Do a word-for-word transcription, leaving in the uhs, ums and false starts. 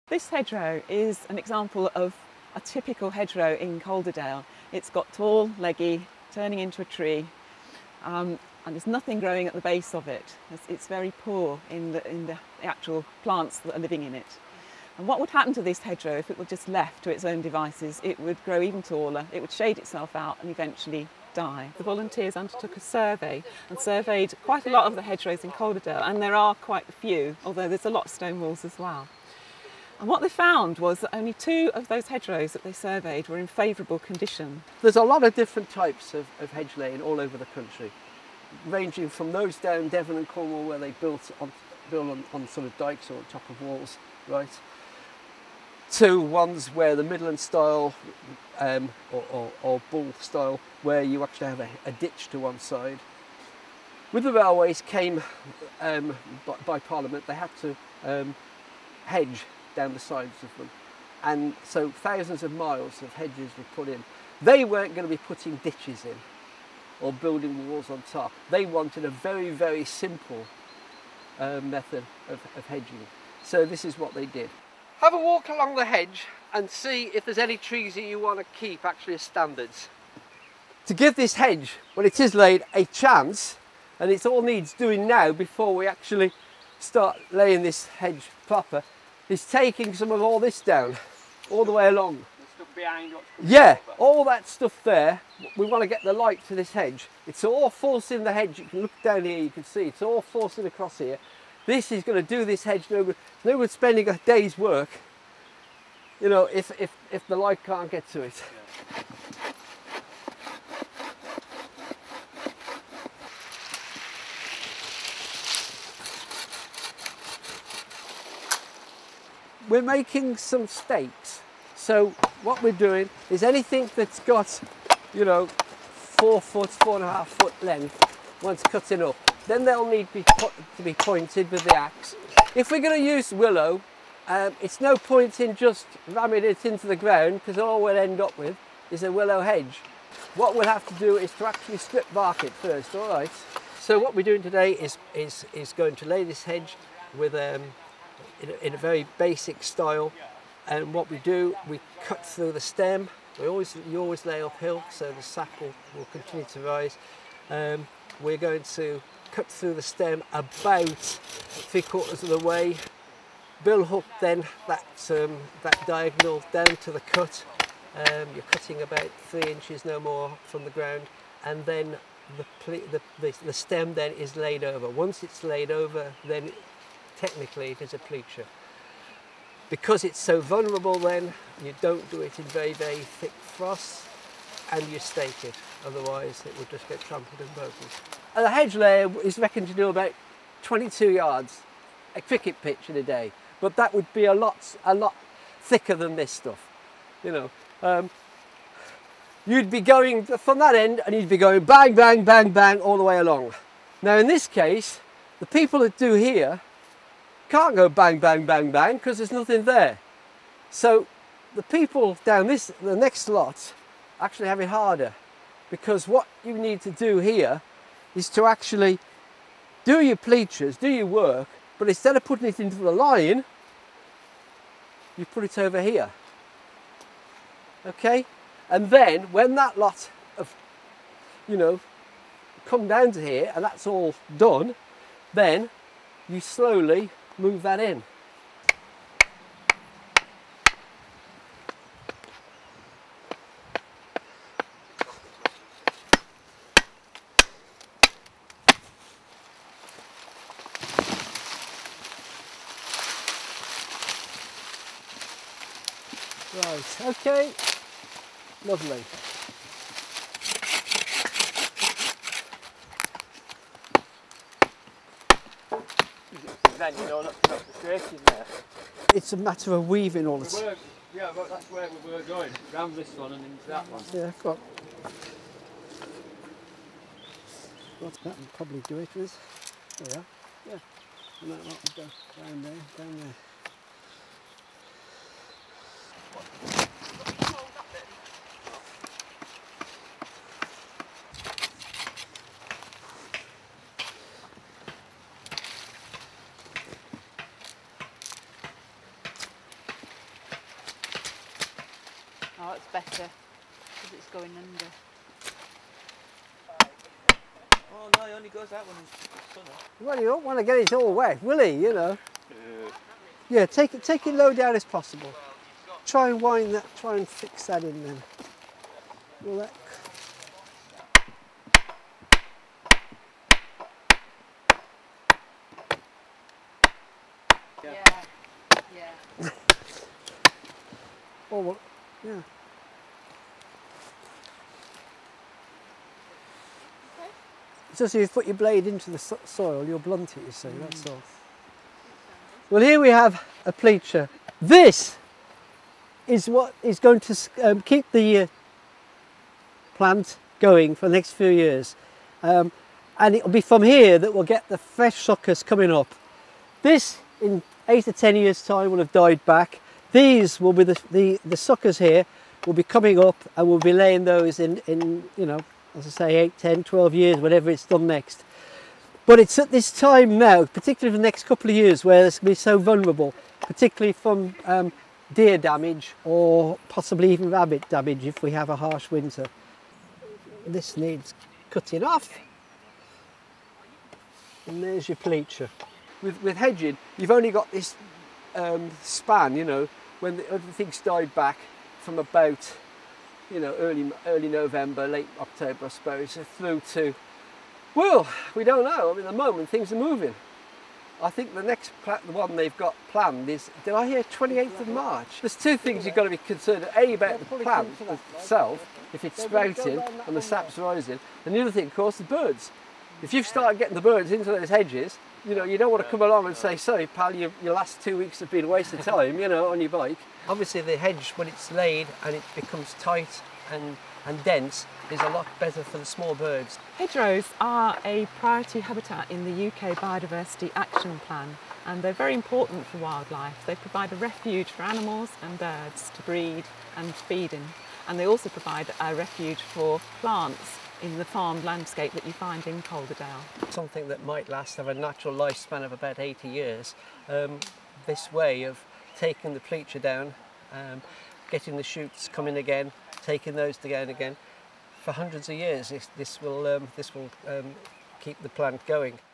This hedgerow is an example of a typical hedgerow in Calderdale. It's got tall, leggy, turning into a tree, um, and there's nothing growing at the base of it. It's, it's very poor in the, in the actual plants that are living in it. And what would happen to this hedgerow if it were just left to its own devices? It would grow even taller, it would shade itself out and eventually die. The volunteers undertook a survey and surveyed quite a lot of the hedgerows in Calderdale, and there are quite a few, although there's a lot of stone walls as well. And what they found was that only two of those hedgerows that they surveyed were in favourable condition. There's a lot of different types of, of hedge laying all over the country, ranging from those down Devon and Cornwall where they built on, built on, on sort of dikes or on top of walls, right, to ones where the Midland style um, or, or, or bull style, where you actually have a, a ditch to one side. With the railways came, um, by, by Parliament, they had to um, hedge down the sides of them, and so thousands of miles of hedges were put in. They weren't going to be putting ditches in or building walls on top. They wanted a very, very simple uh, method of, of hedging. So this is what they did. Have a walk along the hedge and see if there's any trees that you want to keep actually as standards. To give this hedge, when it is laid, a chance, and it all needs doing now before we actually start laying this hedge proper, is taking some of all this down, all the way along. The stuff behind what's coming Yeah, over. all that stuff there, we want to get the light to this hedge. It's all forcing the hedge. You can look down here, you can see it's all forcing across here. This is going to do this hedge no good. No good spending a day's work, you know, if, if, if the light can't get to it. Yeah. We're making some stakes. So what we're doing is anything that's got, you know, four foot, four and a half foot length, once cutting up, then they'll need to be, put, to be pointed with the axe. If we're going to use willow, um, it's no point in just ramming it into the ground, because all we'll end up with is a willow hedge. What we'll have to do is to actually strip bark it first, all right? So what we're doing today is, is, is going to lay this hedge with um, in, a, in a very basic style. And what we do, we cut through the stem. We always, you always lay uphill, so the sap will, will continue to rise. Um, we're going to cut through the stem about three quarters of the way. Bill hook then that, um, that diagonal down to the cut. Um, you're cutting about three inches, no more, from the ground, and then the, the, the, the stem then is laid over. Once it's laid over, then technically it is a pleacher. Because it's so vulnerable then, you don't do it in very, very thick frost, and you stake it, otherwise it will just get trampled and broken. And the hedge layer is reckoned to do about twenty-two yards, a cricket pitch in a day, but that would be a lot, a lot thicker than this stuff, you know. Um, you'd be going from that end and you'd be going bang, bang, bang, bang all the way along. Now in this case, the people that do here can't go bang, bang, bang, bang because there's nothing there. So the people down this, the next lot, actually have it harder, because what you need to do here is to actually do your pleachers, do your work, but instead of putting it into the line, you put it over here. Okay, and then when that lot of, you know, come down to here and that's all done, then you slowly move that in. Right, okay, lovely. Then you know not to put the straight in there. It's a matter of weaving all the time. Yeah, but that's where we were going, round this one and into that one. Yeah, go on. Well, that will probably do it with. There we are. Yeah. And that lot will go down there, down there. Oh, it's better because it's going under. Oh no, he only goes out when it's sunny. Well, you don't want to get it all wet, will he? You know. Yeah. Yeah, take it, take it low down as possible. Try and wind that. Try and fix that in then. Will that? Yeah. Yeah. Oh, well, yeah. It's just if you put your blade into the so soil, you'll blunt it, you see, mm. That's all. Well, here we have a pleacher. This is what is going to um, keep the uh, plant going for the next few years. Um, and it'll be from here that we'll get the fresh suckers coming up. This, in eight to ten years' time, will have died back. These will be the, the, the suckers here will be coming up, and we'll be laying those in, in, you know, as I say, eight, ten, twelve years, whatever it's done next. But it's at this time now, particularly for the next couple of years, where it's going to be so vulnerable, particularly from um, deer damage or possibly even rabbit damage if we have a harsh winter. This needs cutting off. And there's your pleacher. With, with hedging, you've only got this um, span, you know, when the, everything's died back from about, you know, early, early November, late October, I suppose, through to, well, we don't know. I mean, at the moment, things are moving. I think the next the one they've got planned is, did I hear twenty-eighth of March? There's two things you've got to be concerned about. A, about the plant itself, if it's sprouting and the sap's rising. And the other thing, of course, the birds. If you've started getting the birds into those hedges, you know, you don't want to come along and say, sorry, pal, your, your last two weeks have been a waste of time, you know, on your bike. Obviously, the hedge, when it's laid and it becomes tight and, and dense, is a lot better for the small birds. Hedgerows are a priority habitat in the U K Biodiversity Action Plan, and they're very important for wildlife. They provide a refuge for animals and birds to breed and feed in, and they also provide a refuge for plants in the farmed landscape that you find in Calderdale. Something that might last, have a natural lifespan of about eighty years. Um, this way of taking the pleacher down, um, getting the shoots coming again, taking those down again, for hundreds of years, this, this will, um, this will um, keep the plant going.